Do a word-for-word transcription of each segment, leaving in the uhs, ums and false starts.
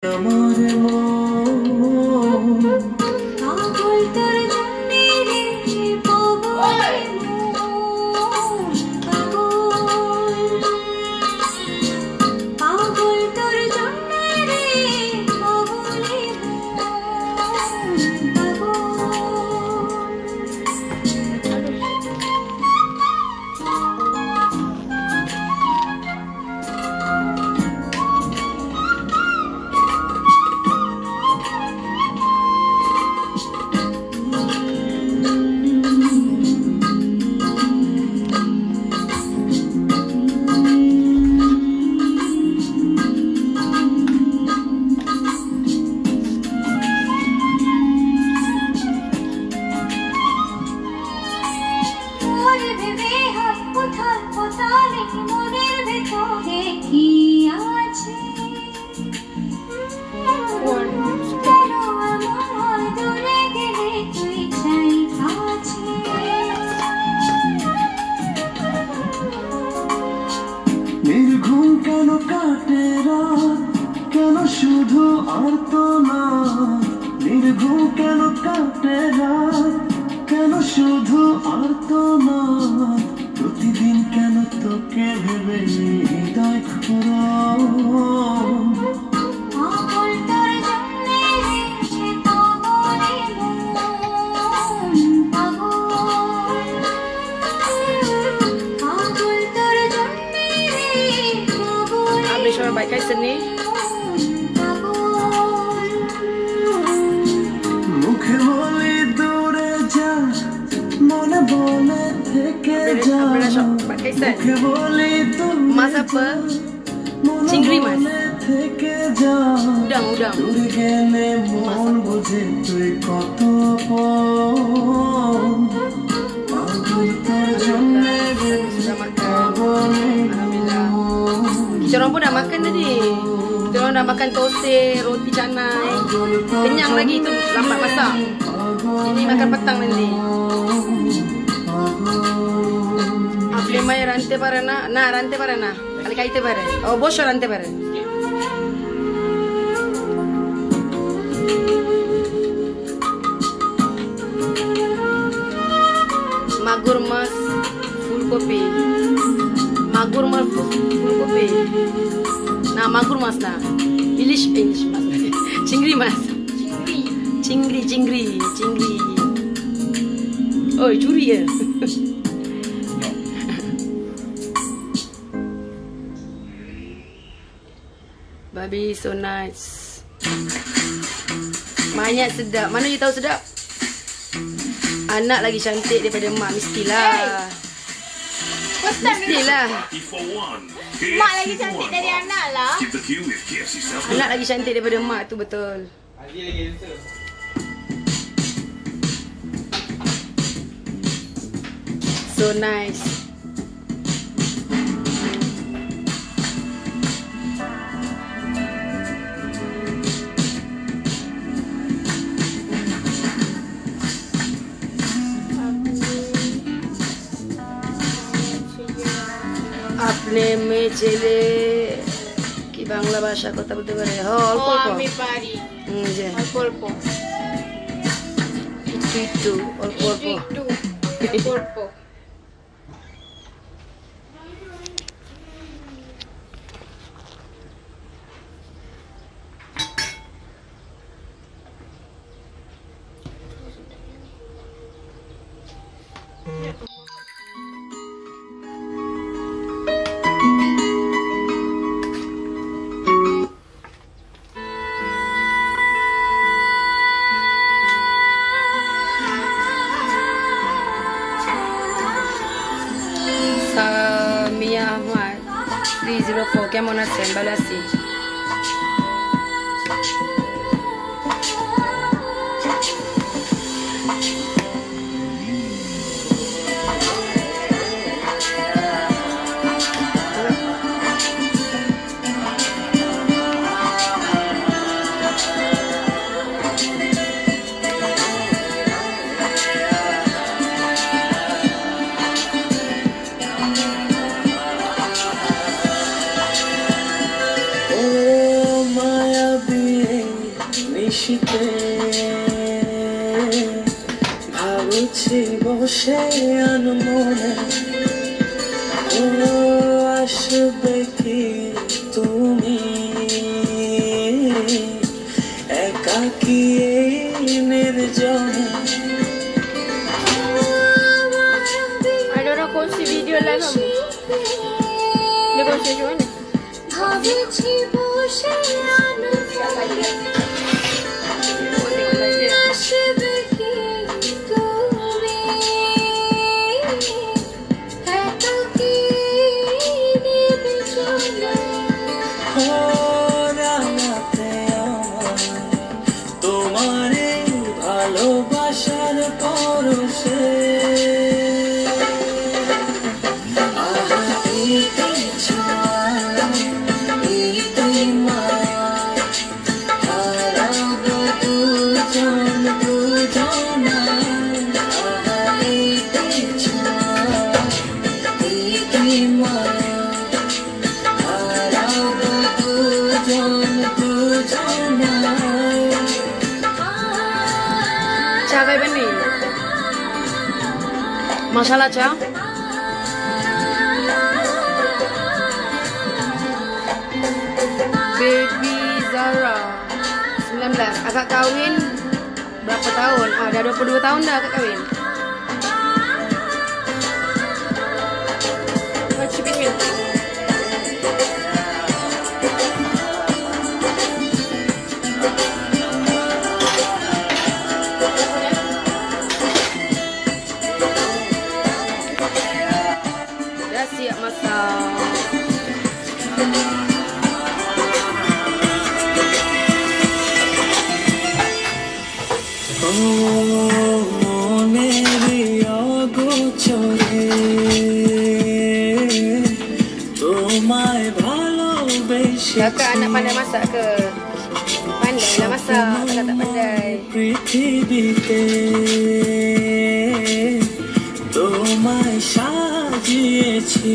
Mas apa? Cingri mas. Udang, udang. Sudah makan. Alhamdulillah. Kita orang pun dah makan tadi. Kita orang dah makan toste, roti canai. Kenyang lagi tu, lambat masak. Ini makan petang nanti. Mai rantai parana, na rantai parana. Ali kaite pare. Oh, bosho rantai pare. Magur mas full kopi. Magur mas full kopi. Nah, magur mas na. Ilish ilish mas. Cingri mas. Cingri, cingri, cingri. Oh, curi ya. Babi so nice. Banyak sedap. Mana you tahu sedap? Anak lagi cantik daripada mak, mestilah. Mestilah. Mak lagi cantik dari anak lah. Anak lagi cantik daripada mak tu betul. So nice. अपने में चले कि बांग्ला भाषा কথা বলতে পারে অল্প অল্প আমি পারি হুম যে অল্প অল্প একটু একটু অল্প অল্প একটু অল্প অল্প three zero four কেমন আছেন? ভালো আছি। নিশিতে ভাবছি বসে আনমনে ও আসবে কি তুমি একাকী নির্জনে Ada orang kongsi video lah kamu. Dia kongsi macam mana? ভাবছি বসে আনমনে আসবে কি তুমি একাকী নির্জনে রাতে আমার তোমারে ভালোবাসার পরশে Cha kayak ni. Masalah cha. Baby Zara sembilan belas. Akak kahwin berapa tahun? Ah, dah dua puluh dua tahun dah akak kahwin. Oh, shipping wheel. Dah siap masak. Kakak anak pandai masak ke? Pandai lah masak, kakak tak pandai. পৃথিবীতে তোমায় সাজিয়েছি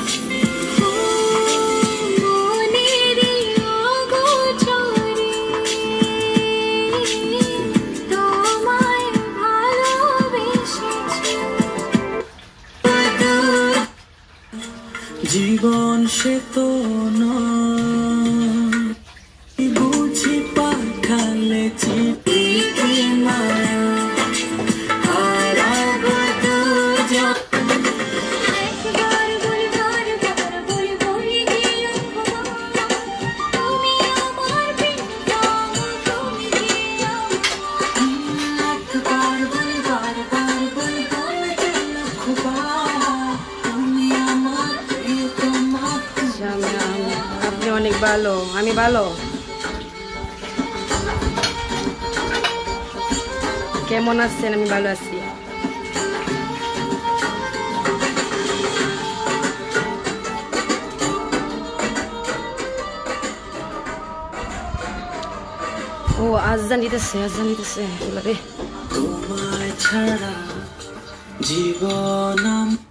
মনেরই অগোচরে তোমায় ভালোবেসেছি জীবন সে তো নয় বুঝি পাঠালে চিঠি মায়া হারাবো দুজন একবার বলি বারবার বলি বলি দিও তুমি আমার প্রিয়তম তুমি দিও একবার বলি বারবার বলি বলে দিল খুবা তুমি আমার প্রিয়তম Apni onek balo, ami balo. Kemon asen ami balo asi. Oh, azan ditase, azan ditase. Ulah deh. তোমায় ছাড়া জীবন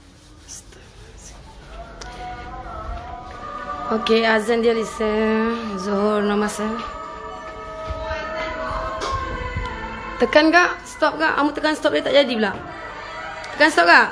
Okay, azan dia lise. Zuhur nama saya. Tekan kak? Stop kak? Kamu tekan stop dia tak jadi pula. Tekan stop kak?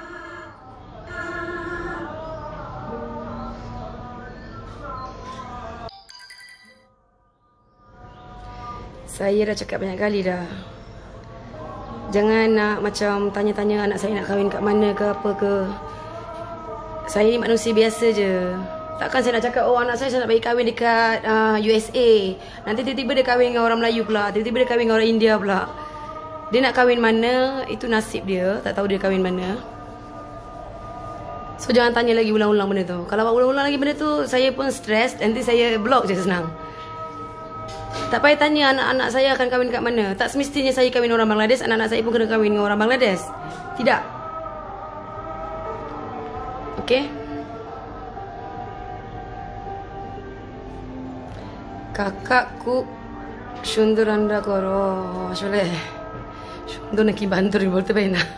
Saya dah cakap banyak kali dah. Jangan nak macam tanya-tanya anak saya nak kahwin kat mana ke apa ke. Saya ni manusia biasa je. Takkan saya nak cakap, oh anak saya saya nak bagi kahwin dekat uh, U S A. Nanti tiba-tiba dia kahwin dengan orang Melayu pula. Tiba-tiba dia kahwin dengan orang India pula. Dia nak kahwin mana, itu nasib dia. Tak tahu dia kahwin mana. So jangan tanya lagi ulang-ulang benda tu. Kalau ulang-ulang lagi benda tu, saya pun stres. Nanti saya block je senang. Tak payah tanya anak-anak saya akan kahwin kat mana. Tak semestinya saya kahwin orang Bangladesh, anak-anak saya pun kena kahwin dengan orang Bangladesh. Tidak. Okay? Kakakku সুন্দর রান্না করো আসলে সুন্দর নাকি বান্ধবী বলতে পারি না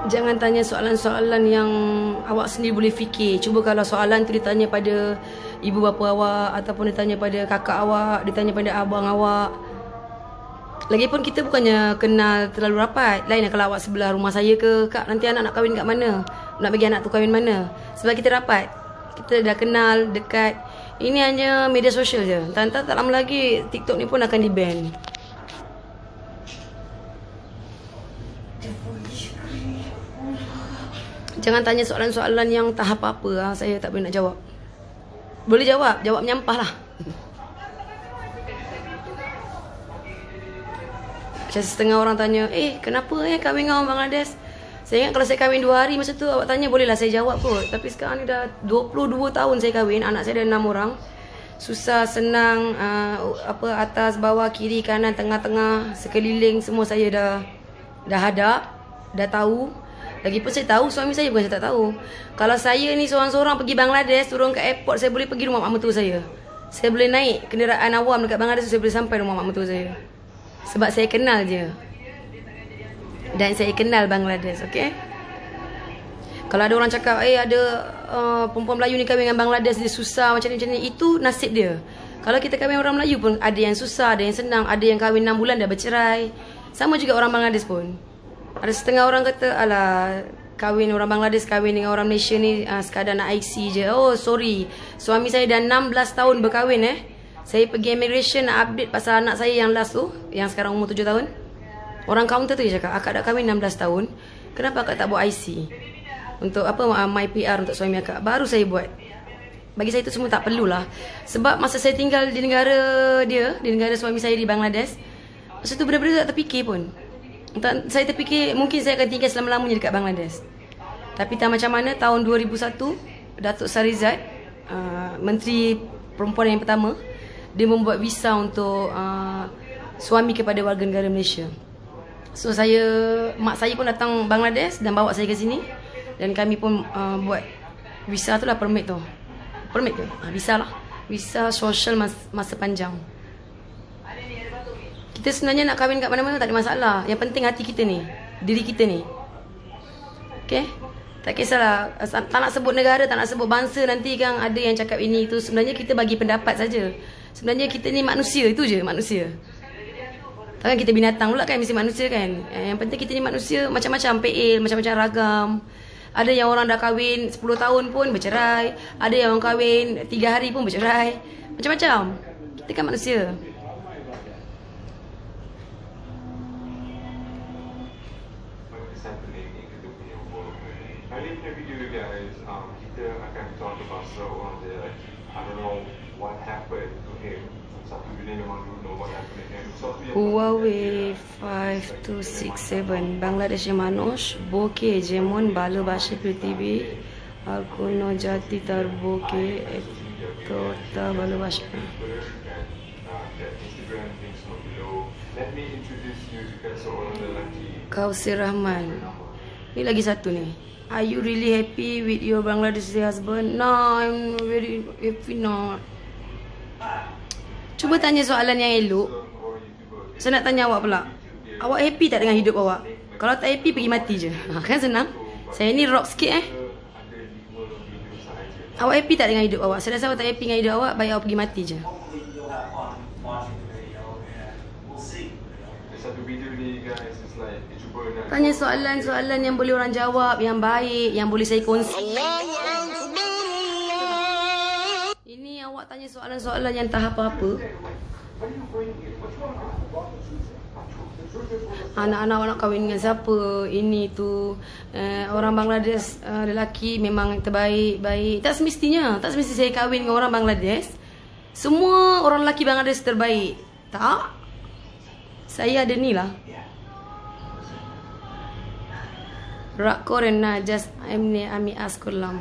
Jangan tanya soalan-soalan yang awak sendiri boleh fikir. Cuba kalau soalan tu ditanya pada ibu bapa awak, ataupun ditanya pada kakak awak, ditanya pada abang awak. Lagipun kita bukannya kenal terlalu rapat. Lain kalau awak sebelah rumah saya ke, kak nanti anak nak kahwin kat mana? Nak bagi anak tu kahwin mana? Sebab kita rapat. Kita dah kenal, dekat. Ini hanya media sosial je. Tak, tak lama lagi TikTok ni pun akan di-ban. Jangan tanya soalan-soalan yang tak apa-apa lah. Saya tak boleh nak jawab. Boleh jawab, jawab menyampah lah. Macam setengah orang tanya, eh kenapa eh kahwin dengan orang Bangladesh? Saya ingat kalau saya kahwin dua hari masa tu awak tanya, bolehlah saya jawab kot. Tapi sekarang ni dah dua puluh dua tahun saya kahwin, anak saya ada enam orang. Susah, senang, uh, apa atas, bawah, kiri, kanan, tengah-tengah, sekeliling semua saya dah dah hadap, dah tahu. Lagipun saya tahu, suami saya bukan saya tak tahu. Kalau saya ni seorang-seorang pergi Bangladesh, turun kat airport, saya boleh pergi rumah mak mertua saya. Saya boleh naik kenderaan awam dekat Bangladesh, saya boleh sampai rumah mak mertua saya. Sebab saya kenal je. Dan saya kenal Bangladesh, okey? Kalau ada orang cakap, eh ada uh, perempuan Melayu ni kahwin dengan Bangladesh, dia susah macam ni, macam ni. Itu nasib dia. Kalau kita kahwin orang Melayu pun, ada yang susah, ada yang senang. Ada yang kahwin enam bulan dah bercerai. Sama juga orang Bangladesh pun. Ada setengah orang kata, alah, kahwin orang Bangladesh, kahwin dengan orang Malaysia ni uh, sekadar nak I C je. Oh, sorry. Suami saya dah enam belas tahun berkahwin eh. Saya pergi immigration nak update pasal anak saya yang last tu, yang sekarang umur tujuh tahun. Orang kaunter tu dia cakap, akak dah kahwin enam belas tahun. Kenapa akak tak buat I C? Untuk apa, uh, my P R untuk suami akak. Baru saya buat. Bagi saya itu semua tak perlulah. Sebab masa saya tinggal di negara dia, di negara suami saya di Bangladesh, masa tu benar-benar tak terfikir pun. Saya terfikir mungkin saya akan tinggal selama-lamanya dekat Bangladesh. Tapi tak macam mana, tahun dua ribu satu, Datuk Sarizad, uh, Menteri Perempuan yang pertama, dia membuat visa untuk uh, suami kepada warga negara Malaysia. So saya, mak saya pun datang Bangladesh dan bawa saya ke sini. Dan kami pun uh, buat visa tu lah, permit tu. Permit ke? Ha, visa lah. Visa sosial mas, masa panjang. Kita sebenarnya nak kahwin kat mana-mana tak ada masalah. Yang penting hati kita ni, diri kita ni. Okay? Tak kisahlah, tak nak sebut negara, tak nak sebut bangsa. Nanti kan ada yang cakap ini itu. Sebenarnya kita bagi pendapat saja. Sebenarnya kita ni manusia, itu je manusia. Takkan kita binatang pula kan, mesti manusia kan. Yang penting kita ni manusia, macam-macam P L, macam-macam ragam. Ada yang orang dah kahwin sepuluh tahun pun bercerai. Ada yang orang kahwin tiga hari pun bercerai. Macam-macam. Kita kan manusia. Kali punya video guys, um, kita akan talk about seorang dia, I don't know what happened to him. Satu bini memang don't know what happened to him. Huawei five two six seven Bangladesh মানুষ বকে যেমন ভালোবাসে পৃথিবী আর কোনো জাতি তার বকে এতটা ভালোবাসে না। Kausir Rahman. Ni lagi satu ni. Are you really happy with your Bangladeshi husband? No, I'm very happy not. Cuba tanya soalan yang elok. Saya nak tanya awak pula. Awak happy tak dengan hidup awak? Kalau tak happy, pergi mati je. Ha, kan senang. Saya ni rock sikit eh. Awak happy tak dengan hidup awak? Saya rasa awak tak happy dengan hidup awak, baik awak pergi mati je. Tanya soalan-soalan yang boleh orang jawab, yang baik, yang boleh saya kongsi. Ini awak tanya soalan-soalan yang tak apa-apa. Anak-anak awak nak kahwin dengan siapa? Ini tu uh, orang Bangladesh, uh, lelaki memang terbaik, baik. Tak semestinya, tak semesti saya kahwin dengan orang Bangladesh. Semua orang lelaki Bangladesh terbaik. Tak. Saya ada ni lah. রাগ করেন না, জাস্ট এমনি আমি আজ করলাম।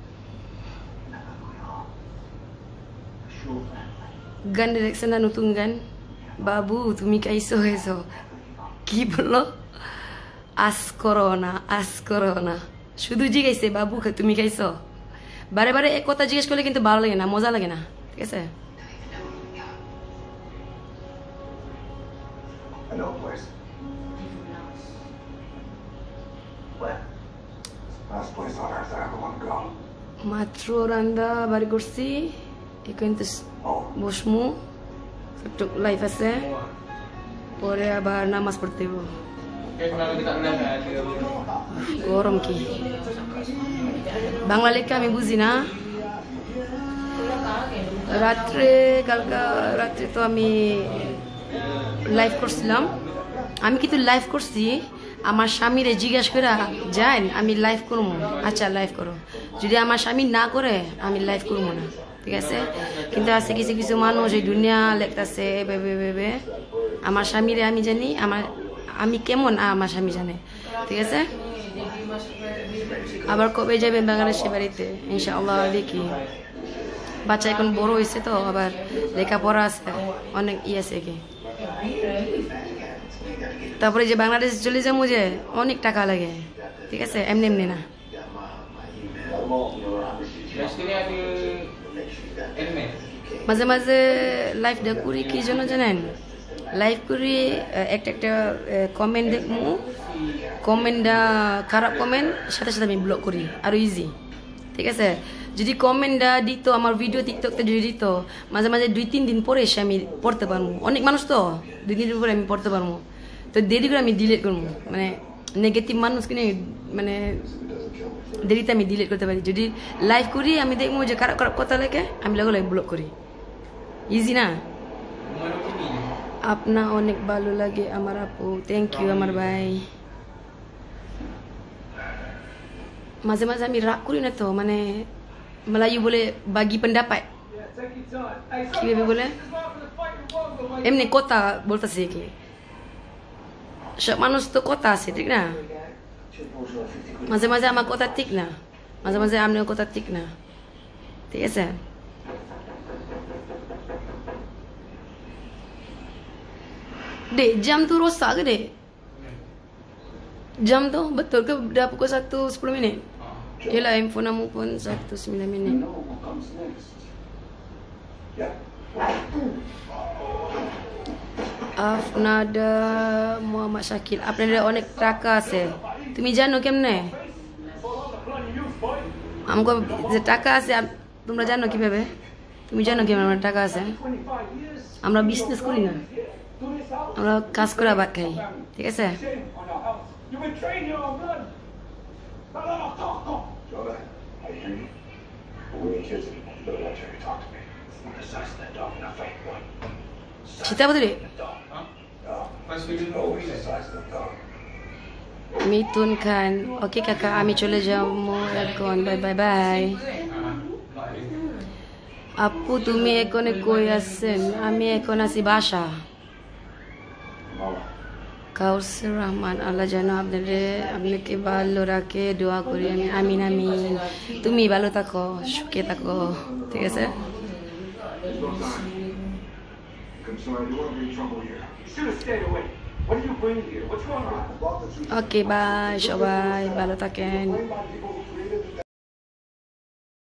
গান ডিরেকশন না নতুন গান। বাবু তুমি কাইছো হয়েছো, কি বললো? আজ করো না, আজ করো না, শুধু জিজ্ঞাসে বাবু তুমি খাইছো। বারে বারে এক কথা জিজ্ঞেস করলে কিন্তু ভালো লাগে না, মজা লাগে না, ঠিক আছে? What? Last place on earth I ever want to go. মাত্র রান্দা বাড়ি করছি এখন তো Oh, বসমু একটু লাইফ আছে পরে আবার নামাজ পড়তে হইব গরম কি বাংলা লেখা আমি বুঝি না রাত্রে কালকা রাত্রে তো আমি লাইভ করছিলাম আমি কিন্তু লাইভ করছি আমার স্বামীরে জিজ্ঞাসা করে যান আমি লাইভ করবো আচ্ছা লাইভ করো যদি আমার স্বামী না করে আমি লাইভ করবো না ঠিক আছে কিন্তু আছে কিছু কিছু মানুষ এই দুনিয়া লেখতেছে ভেবে ভেবে আমার স্বামীরে আমি জানি আমার আমি কেমন আমার স্বামী জানে ঠিক আছে আবার কবে যাবেন বাংলাদেশের বাড়িতে ইনশাআল্লাহ দেখি বাচ্চা এখন বড় হয়েছে তো আবার লেখাপড়া আছে অনেক ই আছে কি তারপরে যে বাংলাদেশ চলে যাবো যে অনেক টাকা লাগে ঠিক আছে এমনি এমনি না মাঝে মাঝে লাইভ করি কি জন্য জানেন লাইভ করি একটা একটা কমেন্ট দেখবো কমেন্টটা খারাপ কমেন্ট সাথে সাথে আমি ব্লক করি আরো ইজি ঠিক আছে যদি কমেন্টটা দিত আমার ভিডিও টিকটকতে যদি দিত মাঝে মাঝে দুই তিন দিন পরে এসে আমি পড়তে পারবো অনেক মানুষ তো দুই তিন দিন পরে আমি পড়তে পারবো তো দেরি করে আমি ডিলিট করবো মানে নেগেটিভ মানুষকে নিয়ে মানে দেরিতে আমি ডিলিট করতে পারি যদি লাইভ করি আমি দেখবো যে খারাপ খারাপ কথা লেগে আমি লগে লগে ব্লক করি ইজি না আপনা অনেক ভালো লাগে আমার আপু থ্যাংক ইউ আমার ভাই মাঝে মাঝে আমি রাগ করি না তো মানে Melayu boleh bagi pendapat কিভাবে বলে এমনি কথা বলতেছে কি সব মানুষ তো কথা আছে ঠিক না মাঝে মাঝে আমার কথা ঠিক না মাঝে মাঝে আপনার কথা ঠিক না ঠিক আছে dek jam tu rosak ke dek jam tu betul ke dah pukul satu sepuluh minit yelah handphone kamu pun satu sembilan minit আপনারা মোহাম্মদ শাকিল আপনারা অনেক টাকা আছে তুমি জানো কেমনে আমাকে যে টাকা আছে তোমরা জানো কিভাবে তুমি জানো কিভাবে আমার টাকা আছে আমরা বিজনেস করি না আমরা কাজ করে ভাত খাই ঠিক আছে Cerita apa tu dek? Mitun Khan. Okey kakak, Ami চলে যাবো এখন বাই বাই বাই আপু তুমি এখন কই আছেন আমি এখন আছি বাসা কাউসার রহমান আল্লাহ যেন আপনাদের আপনাকে ভালো রাখে দোয়া করি আমি আমিন আমিন তুমি ভালো থাকো সুখে থাকো ঠিক আছে ওকে বাই সবাই ভালো থাকেন